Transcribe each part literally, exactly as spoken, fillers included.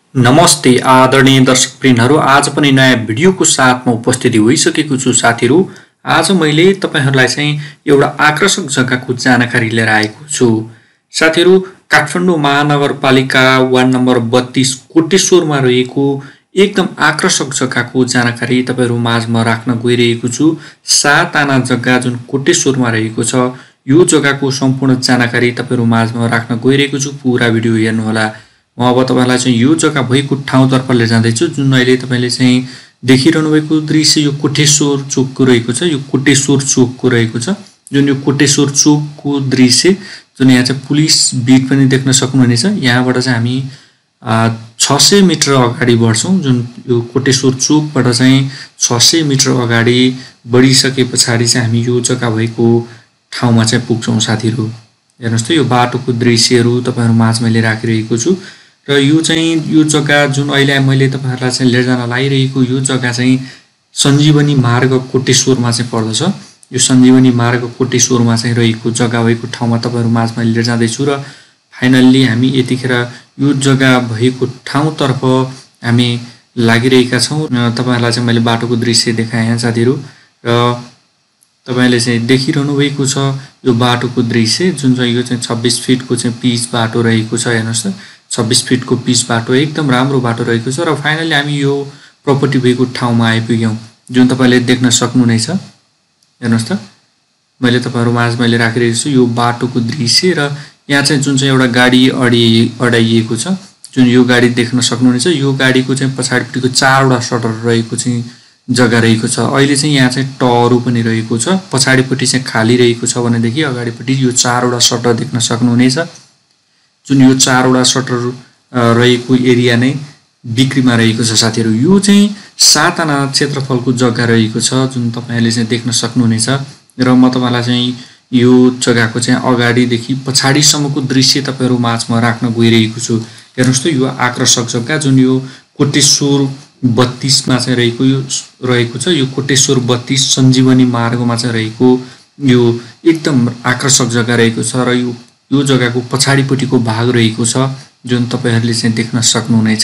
नमस्ते आदरणीय दर्शकवृन्दहरू, आज पनि नयाँ भिडियोको साथमा उपस्थिति भइसकेको छु साथीहरू। आज मैले तपाईहरुलाई चाहिँ एउटा आकर्षक जग्गाको जानकारी लिएर आएको छु। साथीहरू, काठमाडौँ महानगरपालिका वार्ड नम्बर बत्तीस कोटेश्वरमा रहेको एकदम आकर्षक जग्गाको जानकारी तपाईहरु माझमा राख्न गइरहेको छु। सात आना जग्गा जुन कोटेश्वरमा रहेको छ, यो जग्गाको सम्पूर्ण जानकारी तपाईहरु माझमा राख्न गइरहेको छु। पूरा भिडियो हेर्नु होला। म अब तपाईहरुलाई चाहिँ यो जग्गा भएको ठाउँतर्फ लिएर जाँदै छु, जुन अहिले तपाईले चाहिँ देखिरहनु भएको दृश्य यो कोटेश्वर चोकको रहेको छ। यो कोटेश्वर चोकको रहेको छ, जुन यो कोटेश्वर चोकको दृश्य जुन यहाँ चाहिँ पुलिस बिट पनि देख्न सक्नुहुनेछ। यहाँबाट चाहिँ हामी छ सय मिटर अगाडि बढ्छौं। जुन यो कोटेश्वर चोकबाट चाहिँ छ सय मिटर अगाडि बढिसके पछाडि चाहिँ हामी यो जग्गा भएको ठाउँमा चाहिँ पुग्छौं साथीहरु। हेर्नुस् त, यो बाटोको दृश्यहरु तपाईहरु माझमा मैले राखिरहेको छु र यो चाहिँ यो जग्गा जुन अहिले मैले तपाईहरुलाई चाहिँ लिएर जान लागिरहेको यो जग्गा चाहिँ सञ्जीवनी मार्ग कोटेश्वरमा चाहिँ पर्दछ। यो सञ्जीवनी मार्ग कोटेश्वरमा चाहिँ रहेको जग्गा भएको ठाउँमा तपाईहरु माझमा लिएर जाँदै छु र फाइनल्ली हामी यतिखेर यो जग्गा भएको ठाउँतर्फ हामी लागिरहेका छौं। तपाईहरुलाई चाहिँ मैले बाटोको दृश्य देखाएँ साथीहरु र तपाईले चाहिँ देखिरहनु भएको छ यो बाटोको दृश्य, जुन चाहिँ यो चाहिँ छब्बीस फिटको चाहिँ पिच बाटो रहेको छ। हेर्नुस् त, छब्बीस फिटको पिच बाटो एकदम राम्रो बाटो रहेको छ र फाइनली हामी यो प्रपर्टी भएको ठाउँमा आइपुग्यौं, जुन तपाईले देख्न सक्नुहुनेछ। हेर्नुस् त, मैले तपाईहरु माझमा मैले राखिरहेको छु यो बाटोको दृश्य र यहाँ चाहिँ जुन चाहिँ एउटा गाडी अडी अडाइएको छ, जुन यो गाडी देख्न सक्नुहुनेछ। यो गाडीको चाहिँ पछाडिपट्टिको चारवटा सटर रहेको चाहिँ जग्गा रहेको छ। अहिले चाहिँ यहाँ चाहिँ टहरू पनि रहेको छ। पछाडिपट्टि चाहिँ खाली रहेको छ भनेदेखि अगाडिपट्टि यो चारवटा सटर देख्न सक्नुहुनेछ। जुन यो चारवटा सटर रहेको एरिया नै बिक्रीमा रहेको छ साथीहरु। यो चाहिँ सात आना क्षेत्रफलको जग्गा रहेको छ, जुन तपाईहरुले चाहिँ देख्न सक्नुहुनेछ र म तपाईलाई चाहिँ यो जग्गाको चाहिँ अगाडिदेखि पछाडिसम्मको दृश्य तपाईहरु माझमा राख्न गइरहेको छु। हेर्नुस् त, यो आकर्षक जग्गा जुन यो कोटेश्वर बत्तीस मा चाहिँ रहेको यो रहेको छ। यो कोटेश्वर बत्तीस सञ्जीवनी मार्गमा चाहिँ रहेको यो एकदम आकर्षक जग्गा रहेको छ र यो यो जग्गाको पछाडिपट्टिको भाग रहेको छ, जुन तपाईहरुले चाहिँ देख्न सक्नुहुनेछ।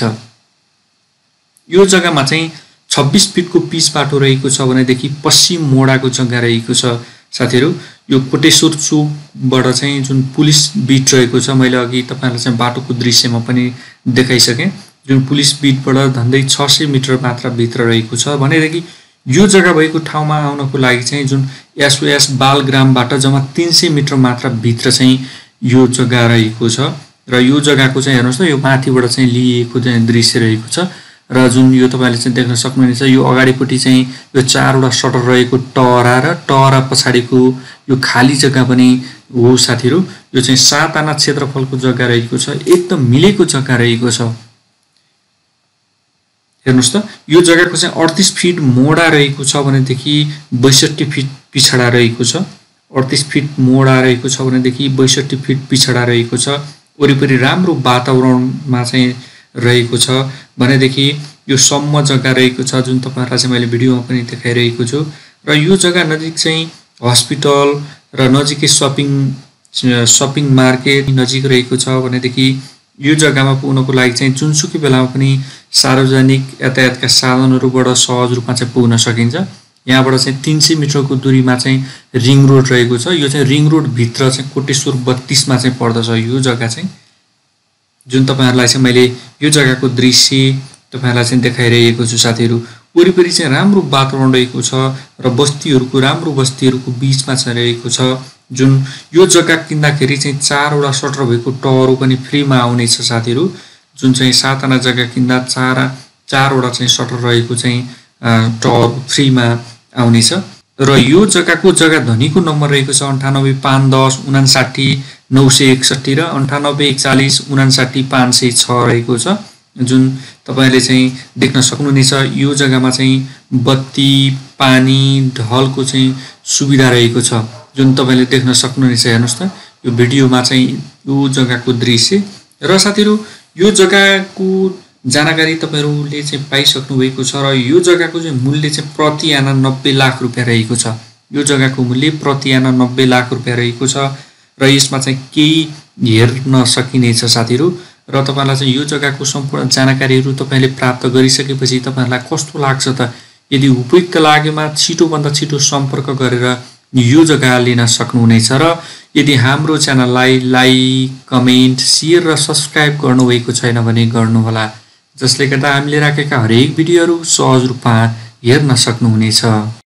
यो जग्गामा चाहिँ छब्बीस फिटको पिच बाटो रहेको छ भनेदेखि पश्चिम मोडाको जग्गा रहेको छ साथीहरु। यो कोटेश्वर चोकबाट चाहिँ जुन पुलिस बिट रहेको छ, मैले अघि तपाईहरुलाई चाहिँ बाटोको दृश्यमा पनि देखाइसके। जुन पुलिस बिटबाट झन्डै छ सय मिटर मात्र भित्र रहेको छ भनेदेखि यो जग्गा भएको ठाउँमा आउनको लागि चाहिँ जुन एसओएस बालग्रामबाट जम्मा तीन सय मिटर मात्र भित्र चाहिँ यो जग्गा रहेको छ र यो जग्गाको चाहिँ हेर्नुस् त, यो माथिबाट चाहिँ लिएको चाहिँ दृश्य रहेको छ र जुन यो तपाईले चाहिँ देख्न सक्नुहुनेछ। यो अगाडिपट्टि चाहिँ यो चारवटा सटर रहेको टहरा र टहरा पछाडिको यो खाली जग्गा पनि हो साथीहरु। यो चाहिँ सात आना क्षेत्रफलको जग्गा रहेको छ, एकदम मिलेको जग्गा रहेको छ। हेर्नुस् त, यो जग्गाको चाहिँ अडतीस फिट मोडा रहेको छ भनेदेखि बैसठी फिट पिछडा रहेको छ। अडतीस फिट मोडा रहेको छ भनेदेखि बैसठी फिट पिछडा रहेको छ। वरिपरि राम्रो वातावरणमा चाहिँ रहेको छ भनेदेखि यो सम्म जग्गा रहेको छ, जुन तपाईहरुलाई चाहिँ मैले भिडियोमा पनि देखाइरहेको छु। र यो जग्गा नजिक चाहिँ हस्पिटल र नजिकै शपिङ शपिङ मार्केट नजिक रहेको छ भनेदेखि यो जग्गामा पुग्नको लागि चाहिँ जुनसुकै बेलामा पनि सार्वजनिक यातायातका साधनहरुबाट सहज रूपमा चाहिँ पुग्न सकिन्छ। यहाँबाट चाहिँ तीन सय मिटरको दूरीमा चाहिँ रिङ रोड रहेको छ। यो चाहिँ रिङ रोड भित्र चाहिँ कोटेश्वर बत्तीस मा चाहिँ पर्दछ यो जग्गा चाहिँ, जुन तपाईहरुलाई चाहिँ मैले यो जग्गाको दृश्य तपाईहरुलाई चाहिँ देखाइरहेको छु साथीहरु। वरिपरि चाहिँ राम्रो वातावरण रहेको छ र बस्तीहरुको राम्रो बस्तीहरुको बीचमा चाहिँ रहेको छ। जुन यो जग्गा किन्दाखेरि चाहिँ चारवटा सटर भएको टहरु पनि फ्रीमा आउने छ साथीहरु। जुन चाहिँ सात आना जग्गा किन्दा चार चारवटा चाहिँ सटर रहेको चाहिँ टहर फ्रीमा आउने छ र यो जग्गाको जग्गा धनीको नम्बर रहेको छ अन्ठानब्बे पाँच दस उनासाठी नौ सय एकसठी र अन्ठानब्बे एकचालिस उनासाठी पाँच सय छ रहेको छ, जुन तपाईले चाहिँ देख्न सक्नुहुनेछ। यो जग्गामा चाहिँ बत्ती पानी ढलको चाहिँ सुविधा रहेको छ, जुन तपाईले देख्न सक्नुहुनेछ। हेर्नुस् त, यो भिडियोमा चाहिँ यो जग्गाको दृश्य र साथीहरु यो जग्गाको जानकारी तपाईहरुले चाहिँ पाइसक्नु भएको छ र यो जग्गाको चाहिँ मूल्य चाहिँ प्रति आना नब्बे लाख रुपैयाँ रहेको छ। यो जग्गाको मूल्य प्रति आना नब्बे लाख रुपैयाँ रहेको छ र यसमा चाहिँ केही हेर्न सकिनेछ साथीहरु। र तपाईहरुलाई चाहिँ यो जग्गाको सम्पूर्ण जानकारीहरू तपाईले प्राप्त गरिसकेपछि तपाईहरुलाई कस्तो लाग्छ त? यदि उपयुक्त लागेमा छिटोभन्दा छिटो सम्पर्क गरेर यो जग्गा लिन सक्नुहुनेछ र यदि हाम्रो च्यानललाई लाइक, कमेन्ट, शेयर र सब्स्क्राइब गर्नुभएको छैन भने गर्नुहोला, जसले गर्दा हामीले राखेका हरेक भिडियोहरू सहज रूपमा हेर्न सक्नुहुनेछ।